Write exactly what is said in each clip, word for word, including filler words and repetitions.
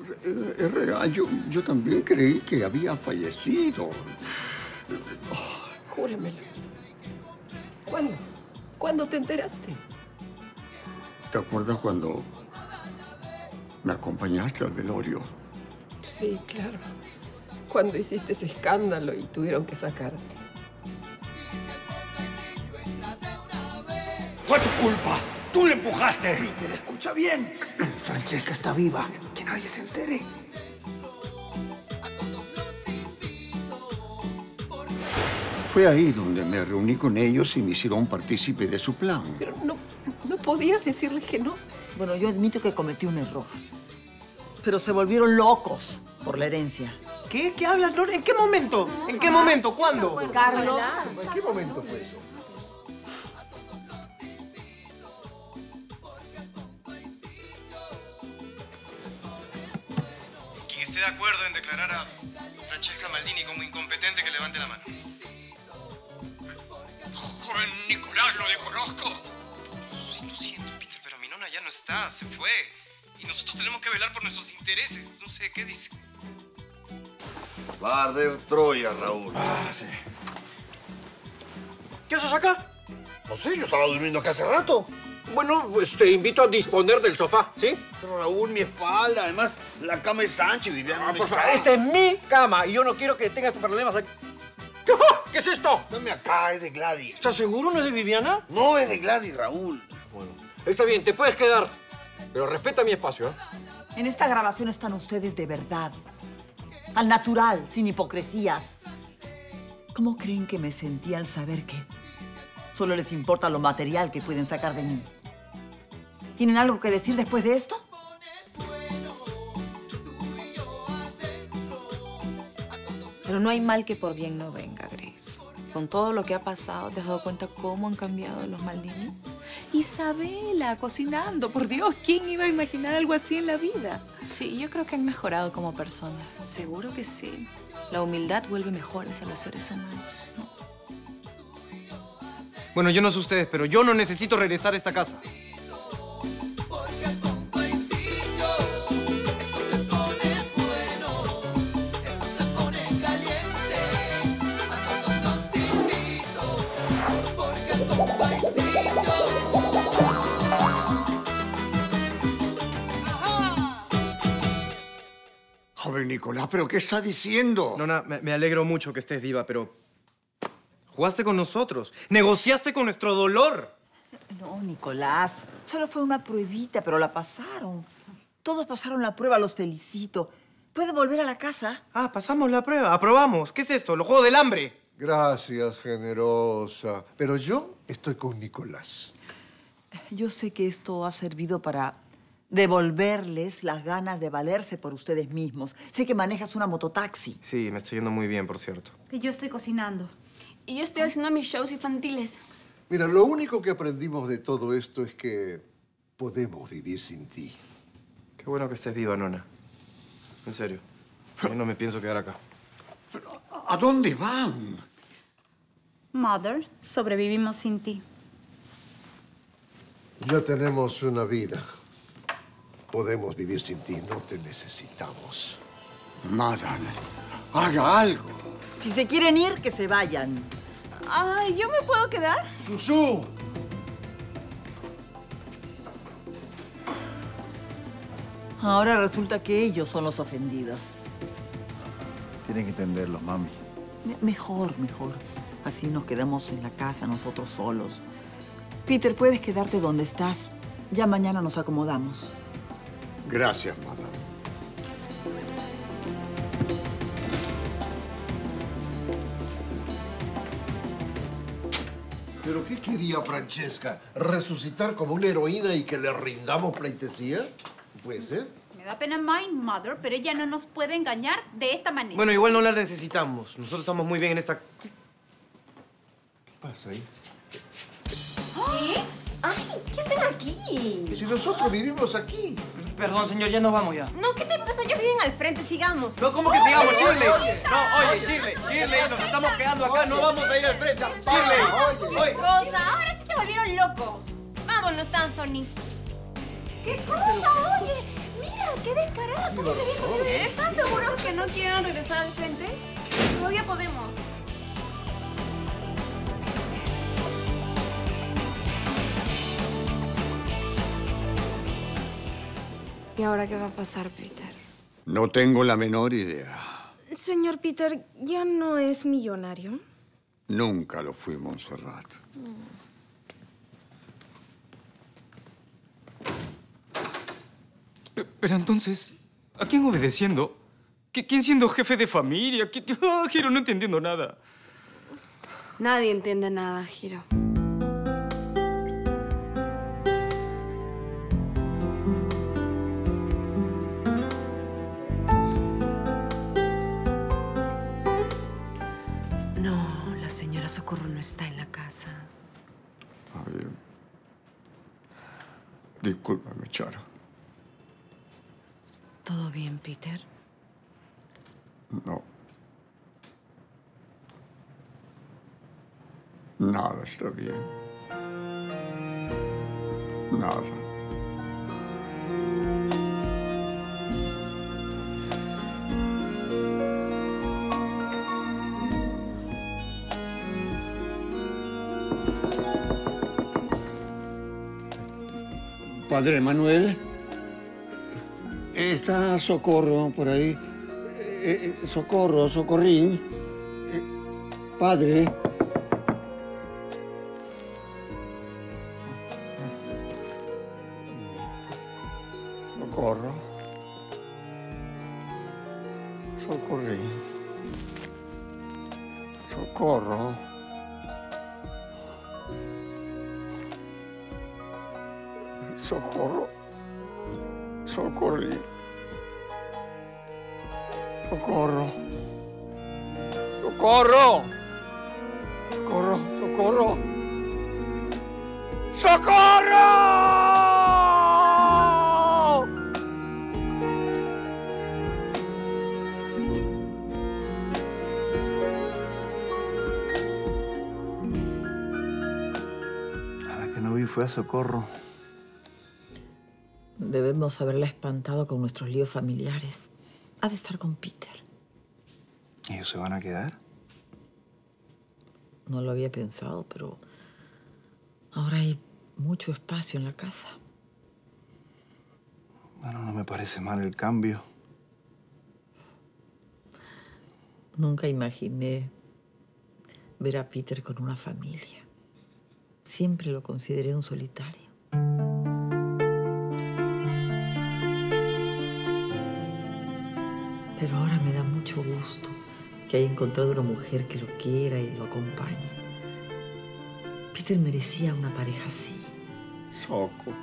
Es real, yo, yo también creí que había fallecido. Oh, júramelo. ¿Cuándo? ¿Cuándo te enteraste? ¿Te acuerdas cuando me acompañaste al velorio? Sí, claro. Cuando hiciste ese escándalo y tuvieron que sacarte. ¡Fue tu culpa! ¡Tú le empujaste! Peter, escucha bien. Francesca está viva. Que nadie se entere. Fue ahí donde me reuní con ellos y me hicieron partícipe de su plan. Pero no, no podías decirles que no. Bueno, yo admito que cometí un error. Pero se volvieron locos por la herencia. ¿Qué? ¿Qué hablas, Lore? ¿En qué momento? ¿En qué momento? ¿Cuándo? Carlos. ¿En qué momento fue eso? Quien esté de acuerdo en declarar a Francesca Maldini como incompetente, que levante la mano. Joven Nicolás, lo desconozco. Sí, lo siento, Peter, pero mi nona ya no está, se fue. Y nosotros tenemos que velar por nuestros intereses. No sé, ¿qué dice? Va a arder Troya, Raúl. Ah, sí. ¿Qué haces acá? No sé, yo estaba durmiendo acá hace rato. Bueno, pues te invito a disponer del sofá, ¿sí? Pero Raúl, mi espalda, además, la cama es ancha y Viviana Ah, no por está. favor, esta es mi cama y yo no quiero que tengas problemas aquí. ¿Qué, ¿Qué es esto? Dame acá, es de Gladys. ¿Estás seguro no es de Viviana? No, es de Gladys, Raúl. Bueno, está bien, te puedes quedar, pero respeta mi espacio, ¿eh? En esta grabación están ustedes de verdad. Al natural, sin hipocresías. ¿Cómo creen que me sentí al saber que solo les importa lo material que pueden sacar de mí? ¿Tienen algo que decir después de esto? Pero no hay mal que por bien no venga, Grace. Con todo lo que ha pasado, ¿te has dado cuenta cómo han cambiado los Maldini? Isabela, cocinando. Por Dios, ¿quién iba a imaginar algo así en la vida? Sí, yo creo que han mejorado como personas. Seguro que sí. La humildad vuelve mejores a los seres humanos, ¿no? Bueno, yo no sé ustedes, pero yo no necesito regresar a esta casa. Joven Nicolás, ¿pero qué está diciendo? Nona, me, me alegro mucho que estés viva, pero... Jugaste con nosotros. Negociaste con nuestro dolor. No, Nicolás. Solo fue una pruebita, pero la pasaron. Todos pasaron la prueba, los felicito. ¿Puede volver a la casa? Ah, pasamos la prueba. Aprobamos. ¿Qué es esto? ¿Los Juegos del Hambre? Gracias, generosa. Pero yo estoy con Nicolás. Yo sé que esto ha servido para devolverles las ganas de valerse por ustedes mismos. Sé que manejas una mototaxi. Sí, me estoy yendo muy bien, por cierto. Y yo estoy cocinando. Y yo estoy haciendo mis shows infantiles. Mira, lo único que aprendimos de todo esto es que podemos vivir sin ti. Qué bueno que estés viva, nona. En serio. Yo no me pienso quedar acá. Pero, ¿a dónde van? Mother, sobrevivimos sin ti. Ya tenemos una vida. Podemos vivir sin ti. No te necesitamos. Madame, haga algo. Si se quieren ir, que se vayan. Ay, ¿yo me puedo quedar? ¡Susú! Ahora resulta que ellos son los ofendidos. Tienen que entenderlo, mami. Me- Mejor, mejor. Así nos quedamos en la casa nosotros solos. Peter, puedes quedarte donde estás. Ya mañana nos acomodamos. Gracias, madame. ¿Pero qué quería Francesca? ¿Resucitar como una heroína y que le rindamos pleitesía? ¿Puede ser? Me da pena my mother, pero ella no nos puede engañar de esta manera. Bueno, igual no la necesitamos. Nosotros estamos muy bien en esta... ¿Qué pasa ahí? ¿Sí? ¡Ay! ¿Qué hacen aquí? Si nosotros vivimos aquí. Perdón, señor, ya nos vamos ya. No, ¿qué te pasa? Ellos viven al frente, sigamos. No, ¿cómo que sigamos, Shirley? No, oye, Shirley, Shirley, nos estamos quedando acá, no vamos a ir al frente. Shirley, ¿Qué cosa? Ahora sí se volvieron locos. Vámonos, Anthony. ¿Qué cosa? Oye, mira, ¡Qué descarada! ¿Cómo se dijo de ¿Están seguros que no quieren regresar al frente? Todavía podemos. ¿Y ahora qué va a pasar, Peter? No tengo la menor idea. Señor Peter, ¿ya no es millonario? Nunca lo fui, Montserrat. P- Pero entonces, ¿a quién obedeciendo? ¿Qui- ¿Quién siendo jefe de familia? ¿Qui- qui- Ah, Giro, no entendiendo nada. Nadie entiende nada, Giro. No, la señora Socorro no está en la casa. Está bien. Discúlpame, Charo. ¿Todo bien, Peter? No. Nada está bien. Nada. Padre Manuel, ¿está Socorro por ahí? Eh, eh, socorro, Socorrín. Eh, padre. Socorro. Socorrín. Socorro. Socorro. Socorrín. Socorro. Socorro. Socorro. Socorro. ¡Socorro! A la que no vi fue a Socorro. Debemos haberla espantado con nuestros líos familiares. Ha de estar con Peter. ¿Ellos se van a quedar? No lo había pensado, pero ahora hay mucho espacio en la casa. Bueno, no me parece mal el cambio. Nunca imaginé ver a Peter con una familia. Siempre lo consideré un solitario. Pero ahora me da mucho gusto que haya encontrado una mujer que lo quiera y lo acompañe. Peter merecía una pareja así. Soco.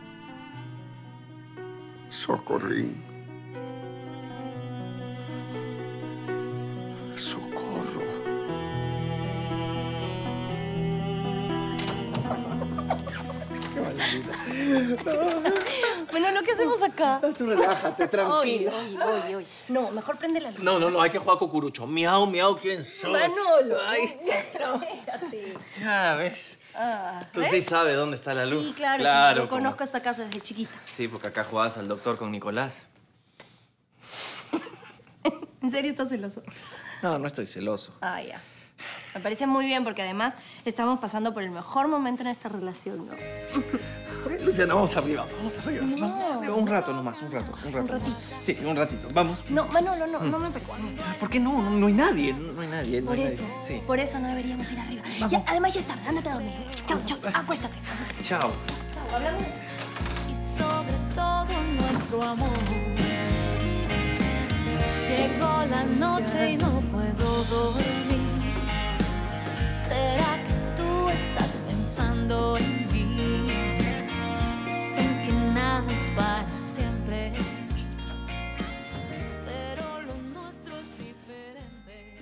Socorrín. Socorro. Manolo, ¿qué hacemos acá? Tú relájate, tranquila. Oye, oye, oye, oye. No, mejor prende la luz. No, no, no, hay que jugar cucurucho. Miau, miau, ¿quién soy? Manolo. Ay. No, espérate. Ya, ¿ves? Ah, Tú ¿ves? sí sabes dónde está la luz. Sí, claro, claro sí. Yo como- conozco esta casa desde chiquita. Sí, porque acá jugabas al doctor con Nicolás. ¿En serio estás celoso? No, no estoy celoso. Ah, ya. Me parece muy bien porque además estamos pasando por el mejor momento en esta relación, ¿no? Luciana, vamos arriba, vamos arriba. No. Vamos arriba. Un rato nomás, un rato, un rato. Un ratito. Sí, un ratito. Vamos. No, Manolo, no, Mm. no me parece. ¿Por qué no? No, no hay nadie, no, no hay nadie. no Por hay eso, nadie. Sí. por eso no deberíamos ir arriba. Ya, además ya es tarde, ándate a dormir. Chao, chao, acuéstate. Chao. Hablamos. Y sobre todo nuestro amor. Llegó la noche y no puedo dormir. ¿Será que tú estás pensando en mí? Dicen que nada es para siempre, pero lo nuestro es diferente.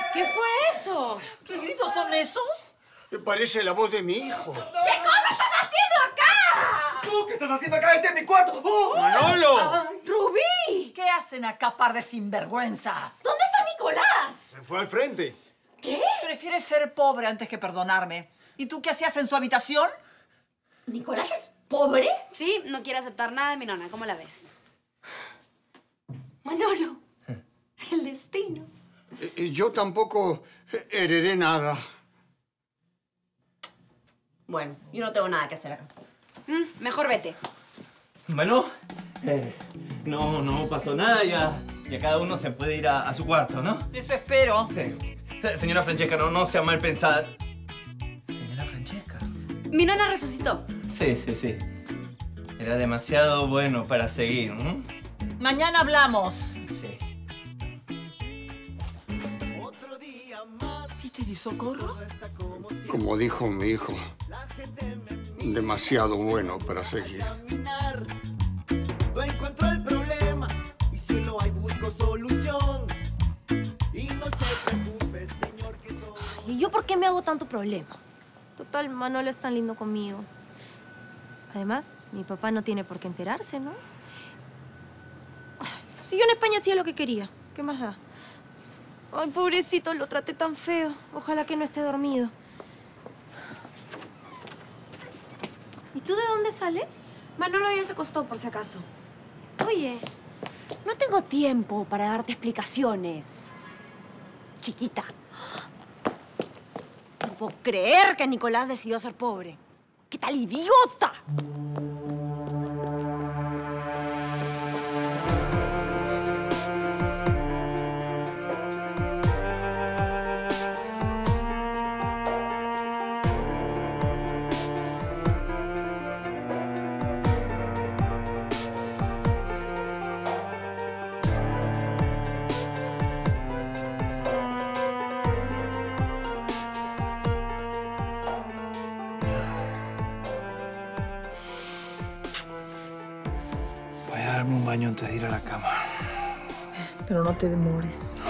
¿Qué fue eso? ¿Qué gritos son esos? Me parece la voz de mi hijo. ¿Qué cosa estás haciendo acá? ¿Tú qué estás haciendo acá? ¡Este es mi cuarto! ¡Oh! ¡Manolo! Ah, ¡Rubí! ¿Qué hacen acá, par de sinvergüenzas? ¿Dónde está Nicolás? Se fue al frente. ¿Qué? Prefieres ser pobre antes que perdonarme. ¿Y tú qué hacías en su habitación? ¿Nicolás es pobre? Sí, no quiere aceptar nada de mi nona. ¿Cómo la ves? Manolo, el destino. Eh, Yo tampoco heredé nada. Bueno, yo no tengo nada que hacer acá. Mm, mejor vete. Bueno, eh, no, no pasó nada. Ya, ya cada uno se puede ir a, a su cuarto, ¿no? Eso espero. Sí. Señora Francesca, no, no sea mal pensada. Señora Francesca. Mi nona resucitó. Sí, sí, sí. Era demasiado bueno para seguir, ¿no? Mañana hablamos. Sí. ¿Peter y Socorro? Como dijo mi hijo, demasiado bueno para seguir. No encuentro el problema y si lo hay busco solución. Y no se preocupe, señor, que todo... ¿Y yo por qué me hago tanto problema? Total, Manolo es tan lindo conmigo. Además, mi papá no tiene por qué enterarse, ¿no? Si yo en España hacía lo que quería, ¿qué más da? Ay, pobrecito, lo traté tan feo. Ojalá que no esté dormido. ¿Y tú de dónde sales? Manolo ya se acostó, por si acaso. Oye, No tengo tiempo para darte explicaciones, chiquita. No puedo creer que Nicolás decidió ser pobre. ¿Qué tal idiota? Voy a darme un baño antes de ir a la cama. Pero no te demores.